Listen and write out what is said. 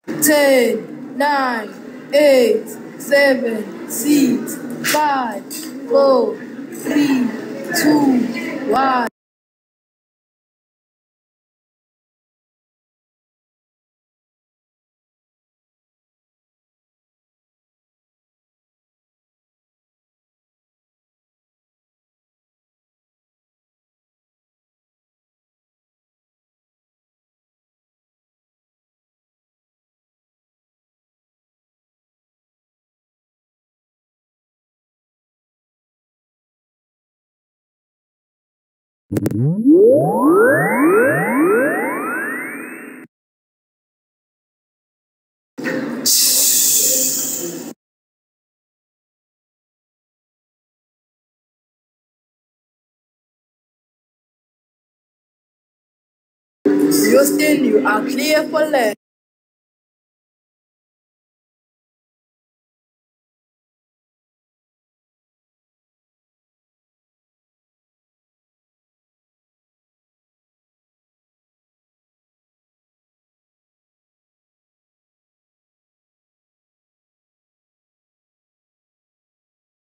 10, 9, 8, 7, 6, 5, 4, 3, 2, 1. Houston, you are clear for left.